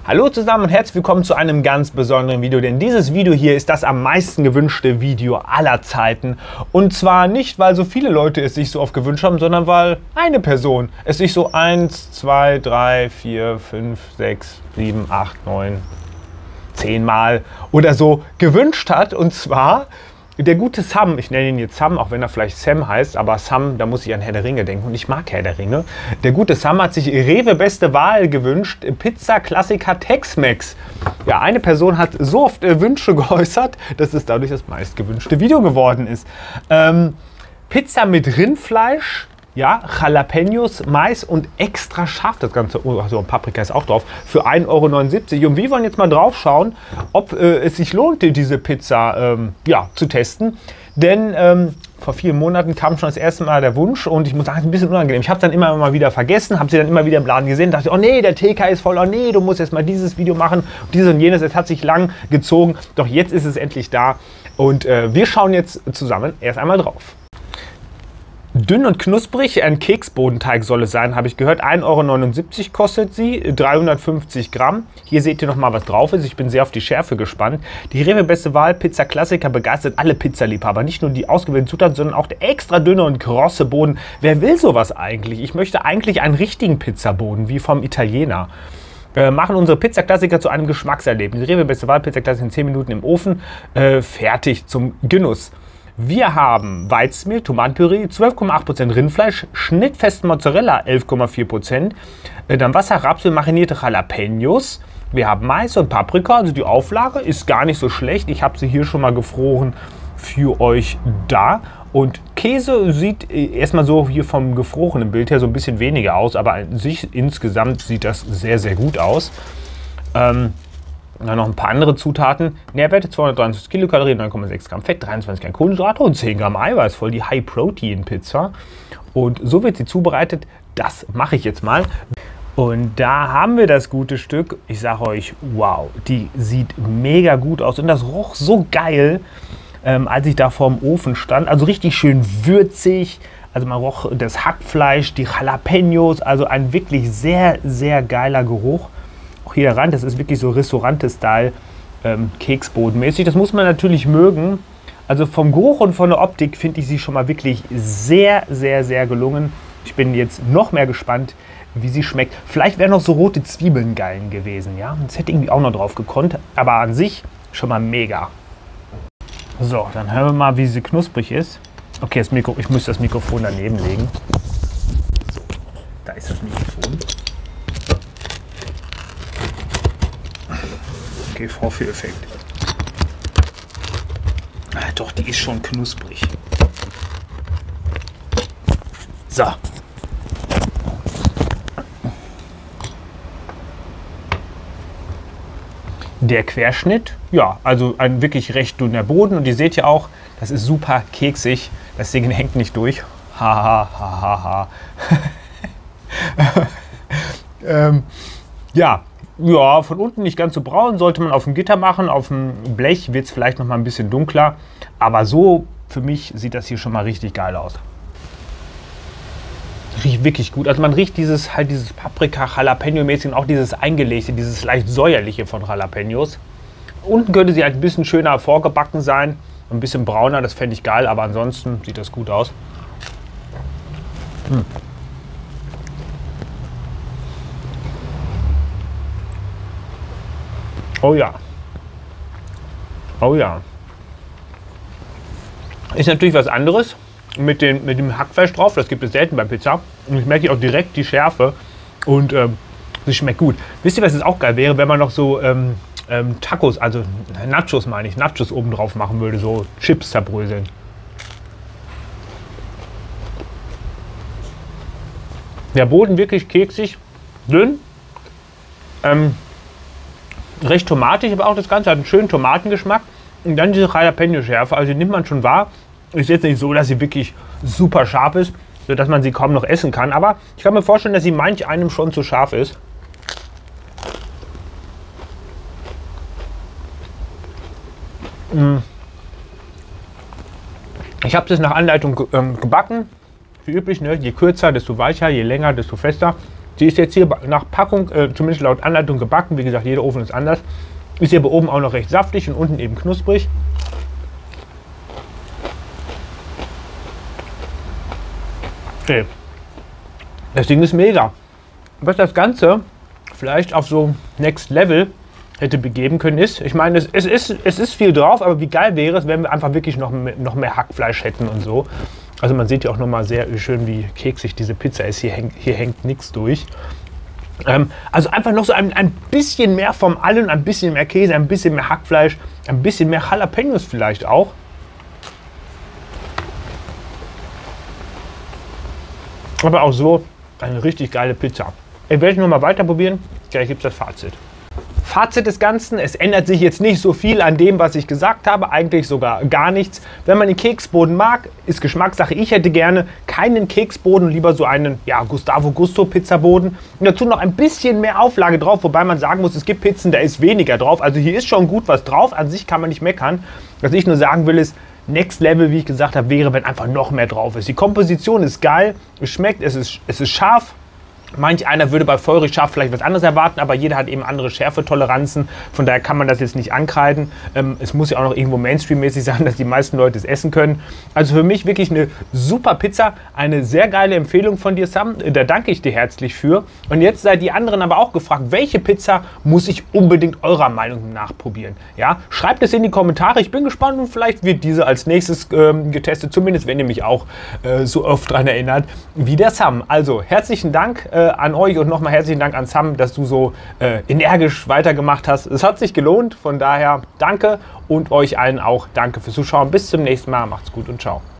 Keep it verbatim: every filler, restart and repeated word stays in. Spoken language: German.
Hallo zusammen und herzlich willkommen zu einem ganz besonderen Video, denn dieses Video hier ist das am meisten gewünschte Video aller Zeiten. Und zwar nicht, weil so viele Leute es sich so oft gewünscht haben, sondern weil eine Person es sich so eins, zwei, drei, vier, fünf, sechs, sieben, acht, neun, zehn Mal oder so gewünscht hat. Und zwar der gute Sam, ich nenne ihn jetzt Sam, auch wenn er vielleicht Sam heißt, aber Sam, da muss ich an Herr der Ringe denken und ich mag Herr der Ringe. Der gute Sam hat sich Rewe beste Wahl gewünscht, Pizza Klassiker Tex-Mex. Ja, eine Person hat so oft äh, Wünsche geäußert, dass es dadurch das meistgewünschte Video geworden ist. Ähm, Pizza mit Rindfleisch, ja, Jalapenos, Mais und extra scharf das Ganze. Oh, so, Paprika ist auch drauf. Für ein Euro neunundsiebzig. Und wir wollen jetzt mal drauf schauen, ob äh, es sich lohnt, diese Pizza ähm, ja, zu testen. Denn ähm, vor vielen Monaten kam schon das erste Mal der Wunsch und ich muss sagen, es ist ein bisschen unangenehm. Ich habe es dann immer mal wieder vergessen, habe sie dann immer wieder im Laden gesehen, dachte, oh nee, der T K ist voll, oh nee, du musst jetzt mal dieses Video machen, und dieses und jenes. Es hat sich lang gezogen, doch jetzt ist es endlich da und äh, wir schauen jetzt zusammen erst einmal drauf. Dünn und knusprig, ein Keksbodenteig soll es sein, habe ich gehört. ein Euro neunundsiebzig kostet sie, dreihundertfünfzig Gramm. Hier seht ihr noch mal, was drauf ist. Ich bin sehr auf die Schärfe gespannt. Die Rewe beste Wahl, Pizza Klassiker, begeistert alle Pizzaliebhaber. Nicht nur die ausgewählten Zutaten, sondern auch der extra dünne und krosse Boden. Wer will sowas eigentlich? Ich möchte eigentlich einen richtigen Pizzaboden, wie vom Italiener. Äh, machen unsere Pizza-Klassiker zu einem Geschmackserlebnis. Die Rewe beste Wahl, Pizza Klassiker in zehn Minuten im Ofen, äh, fertig zum Genuss. Wir haben Weizenmehl, Tomatenpüree, zwölf Komma acht Prozent Rindfleisch, schnittfesten Mozzarella, elf Komma vier Prozent, dann Wasser, Rapsöl, marinierte Jalapenos. Wir haben Mais und Paprika, also die Auflage ist gar nicht so schlecht. Ich habe sie hier schon mal gefroren für euch da. Und Käse sieht erstmal so hier vom gefrorenen Bild her so ein bisschen weniger aus, aber an sich insgesamt sieht das sehr, sehr gut aus. Ähm, Dann noch ein paar andere Zutaten. Nährwerte zweihundertdreiundsiebzig Kilokalorien, neun Komma sechs Gramm Fett, dreiundzwanzig Gramm Kohlenhydrate und zehn Gramm Eiweiß. Voll die High-Protein-Pizza. Und so wird sie zubereitet. Das mache ich jetzt mal. Und da haben wir das gute Stück. Ich sage euch, wow, die sieht mega gut aus. Und das roch so geil, ähm, als ich da vorm Ofen stand. Also richtig schön würzig. Also man roch das Hackfleisch, die Jalapenos. Also ein wirklich sehr, sehr geiler Geruch. Auch hier der Rand, das ist wirklich so Restaurante-Style, ähm, Keksbodenmäßig. Das muss man natürlich mögen. Also vom Geruch und von der Optik finde ich sie schon mal wirklich sehr, sehr, sehr gelungen. Ich bin jetzt noch mehr gespannt, wie sie schmeckt. Vielleicht wären noch so rote Zwiebeln geil gewesen, ja. Das hätte irgendwie auch noch drauf gekonnt, aber an sich schon mal mega. So, dann hören wir mal, wie sie knusprig ist. Okay, das Mikro, ich müsste das Mikrofon daneben legen. So, da ist das Mikrofon. Okay, Vorführeffekt. Ah, doch, die ist schon knusprig. So. Der Querschnitt, ja, also ein wirklich recht dünner Boden. Und ihr seht ja auch, das ist super keksig. Das Ding hängt nicht durch. Ha, ha, ha, ha, ha. ähm, ja. Ja, von unten nicht ganz so braun, sollte man auf dem Gitter machen. Auf dem Blech wird es vielleicht noch mal ein bisschen dunkler. Aber so, für mich, sieht das hier schon mal richtig geil aus. Riecht wirklich gut. Also man riecht dieses, halt dieses Paprika-Jalapeno-mäßig und auch dieses eingelegte, dieses leicht säuerliche von Jalapenos. Unten könnte sie halt ein bisschen schöner vorgebacken sein. Ein bisschen brauner, das fände ich geil. Aber ansonsten sieht das gut aus. Hm. Oh ja. Oh ja. Ist natürlich was anderes mit, den, mit dem Hackfleisch drauf. Das gibt es selten bei Pizza. Und ich merke auch direkt die Schärfe. Und ähm, sie schmeckt gut. Wisst ihr, was jetzt auch geil wäre, wenn man noch so ähm, ähm, Tacos, also Nachos meine ich, Nachos oben drauf machen würde. So Chips zerbröseln. Der Boden wirklich keksig, dünn. Ähm, recht tomatig, aber auch das Ganze hat einen schönen Tomatengeschmack. Und dann diese Jalapeno-Schärfe, also die nimmt man schon wahr. Ist jetzt nicht so, dass sie wirklich super scharf ist, sodass man sie kaum noch essen kann. Aber ich kann mir vorstellen, dass sie manch einem schon zu scharf ist. Ich habe das nach Anleitung ähm, gebacken. Wie üblich, ne? Je kürzer, desto weicher, je länger, desto fester. Sie ist jetzt hier nach Packung, äh, zumindest laut Anleitung gebacken. Wie gesagt, jeder Ofen ist anders. Ist hier oben auch noch recht saftig und unten eben knusprig. Okay. Das Ding ist mega. Was das Ganze vielleicht auf so Next Level hätte begeben können ist, ich meine, es, es, ist, es ist viel drauf, aber wie geil wäre es, wenn wir einfach wirklich noch, mehr, noch mehr Hackfleisch hätten und so. Also man sieht ja auch nochmal sehr schön, wie keksig diese Pizza ist. Hier hängt, hier hängt nichts durch. Ähm, also einfach noch so ein, ein bisschen mehr vom Allen, ein bisschen mehr Käse, ein bisschen mehr Hackfleisch, ein bisschen mehr Jalapenos vielleicht auch. Aber auch so eine richtig geile Pizza. Ich werde noch mal weiter probieren. Gleich gibt es das Fazit. Fazit des Ganzen, es ändert sich jetzt nicht so viel an dem, was ich gesagt habe, eigentlich sogar gar nichts. Wenn man den Keksboden mag, ist Geschmackssache. Ich hätte gerne keinen Keksboden, lieber so einen ja, Gustavo Gusto Pizzaboden. Und dazu noch ein bisschen mehr Auflage drauf, wobei man sagen muss, es gibt Pizzen, da ist weniger drauf. Also hier ist schon gut was drauf, an sich kann man nicht meckern. Was ich nur sagen will ist, Next Level, wie ich gesagt habe, wäre, wenn einfach noch mehr drauf ist. Die Komposition ist geil, es schmeckt, es ist, es ist scharf. Manch einer würde bei feurig scharf vielleicht was anderes erwarten, aber jeder hat eben andere Schärfetoleranzen. Von daher kann man das jetzt nicht ankreiden. Ähm, es muss ja auch noch irgendwo Mainstream-mäßig sein, dass die meisten Leute es essen können. Also für mich wirklich eine super Pizza, eine sehr geile Empfehlung von dir, Sam. Da danke ich dir herzlich für. Und jetzt seid die anderen aber auch gefragt, welche Pizza muss ich unbedingt eurer Meinung nach probieren? Ja, schreibt es in die Kommentare. Ich bin gespannt und vielleicht wird diese als nächstes ähm, getestet. Zumindest wenn ihr mich auch äh, so oft daran erinnert wie der Sam. Also herzlichen Dank äh, an euch und nochmal herzlichen Dank an Sam, dass du so äh, energisch weitergemacht hast. Es hat sich gelohnt, von daher danke und euch allen auch danke fürs Zuschauen. Bis zum nächsten Mal, macht's gut und ciao.